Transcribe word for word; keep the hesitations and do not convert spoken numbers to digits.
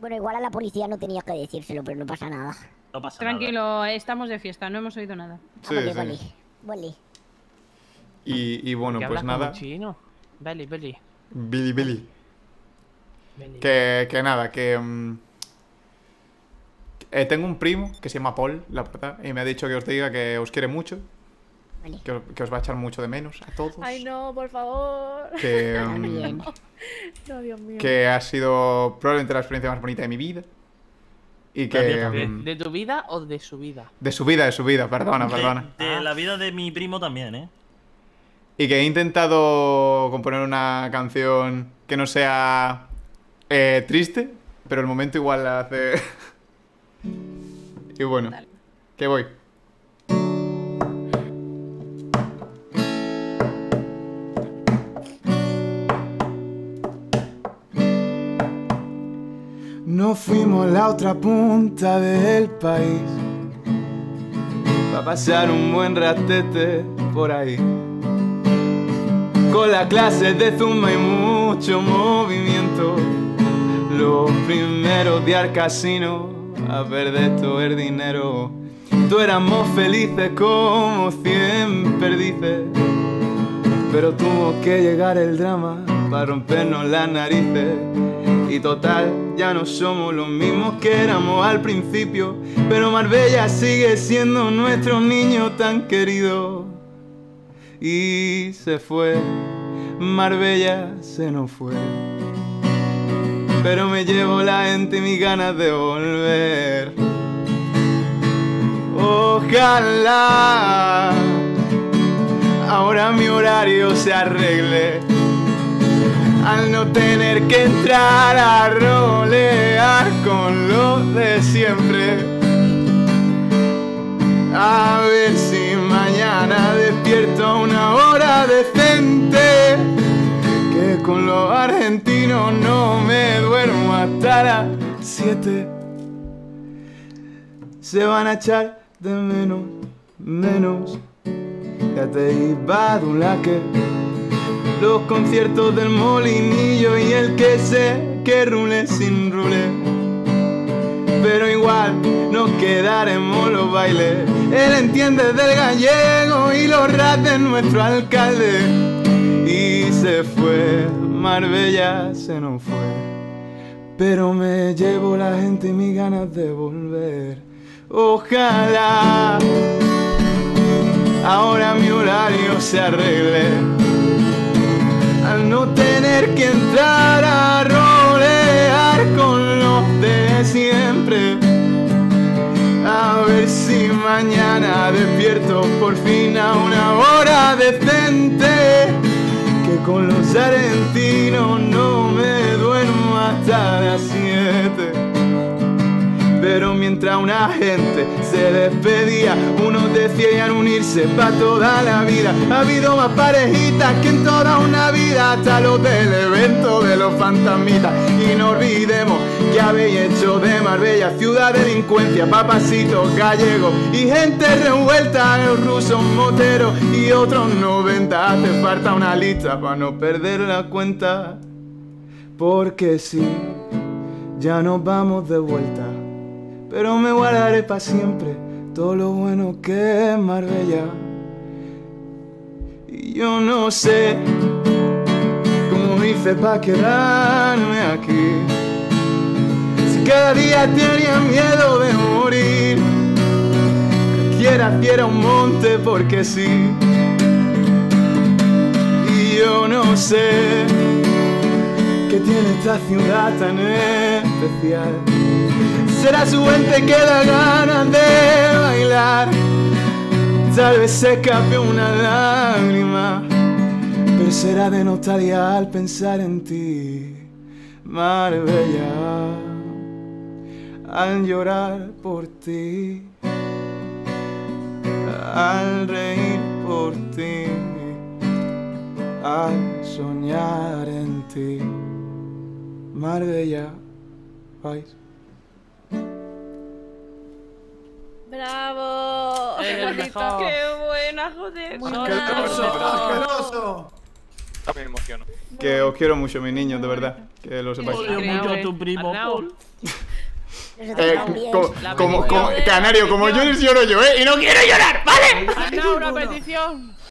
Bueno, igual a la policía no tenías que decírselo, pero no pasa nada. No pasa Tranquilo, nada. estamos de fiesta, no hemos oído nada. Ah, Sí, vale, sí. vale, vale. Y, y bueno, ¿Qué pues hablas nada. como chino? Beli, Beli. Billy, Billy. Beli. Que, que nada, que... mm, eh, tengo un primo que se llama Paul, la verdad, y me ha dicho que os diga que os quiere mucho. Vale. Que os, que os va a echar mucho de menos a todos. Ay, no, por favor. Que, Está mm, bien. No, Dios mío. que ha sido probablemente la experiencia más bonita de mi vida. Y La mía que... también. mm, ¿De tu vida o de su vida? de su vida, de su vida, perdona, perdona. De, de Ah. la vida de mi primo también, ¿eh? Y que he intentado componer una canción que no sea eh, triste, pero el momento igual la hace... Y bueno, que voy. Nos fuimos a la otra punta del país pa' pasar un buen ratete por ahí, con las clases de zumba y mucho movimiento. Los primeros días al casino a perder todo el dinero. Tú éramos felices como cien perdices, pero tuvo que llegar el drama para rompernos las narices. Y total, ya no somos los mismos que éramos al principio, pero Marbella sigue siendo nuestro niño tan querido. Y se fue, Marbella se nos fue, pero me llevo la gente y mis ganas de volver. Ojalá ahora mi horario se arregle, al no tener que entrar a rolear con lo de siempre. A ver si mañana despierto a una hora decente, que con los argentinos no me duermo hasta las siete. Se van a echar de menos, menos, ya te iba de un laque, los conciertos del Molinillo y el que sé que rule sin rule. Pero igual nos quedaremos los bailes, él entiende del gallego y los rap de nuestro alcalde. Y se fue, Marbella se nos fue, pero me llevo la gente y mis ganas de volver. Ojalá ahora mi horario se arregle, al no tener que entrar a rolear con los de siempre. A ver si mañana despierto por fin a una hora decente, que con los argentinos no me duermo hasta las siete. Pero mientras una gente se despedía, unos decían unirse pa' toda la vida. Ha habido más parejitas que en toda una vida, hasta los del evento de los fantasmitas. Y no olvidemos que habéis hecho de Marbella ciudad de delincuencia, papacitos gallegos y gente revuelta, los rusos moteros y otros noventa. Hace falta una lista para no perder la cuenta, porque si ya nos vamos de vuelta, pero me guardaré para siempre todo lo bueno que es Marbella. Y yo no sé cómo hice para quedarme aquí, si cada día tenía miedo de morir. Cualquiera fiera un monte porque sí. Y yo no sé qué tiene esta ciudad tan especial. Será su gente que da ganas de bailar, tal vez se escape una lágrima, pero será de nostalgia al pensar en ti, Marbella, al llorar por ti, al reír por ti, al soñar en ti, Marbella, vais. ¡Bravo! ¡Qué El bonito! mejor. ¡Qué buena, joder! Muy Sola. bien. ¡Asqueroso! ¡Asqueroso! También me emociono. Que os quiero mucho, mis niños, de verdad. Que lo sepáis. Odio mucho a tu primo, Arnau. Paul. Nosotros Eh, también. como, La como, petición como- de- Canario, como llores lloro yo, ¿eh? Y no quiero llorar, ¿vale? Arnau, una petición.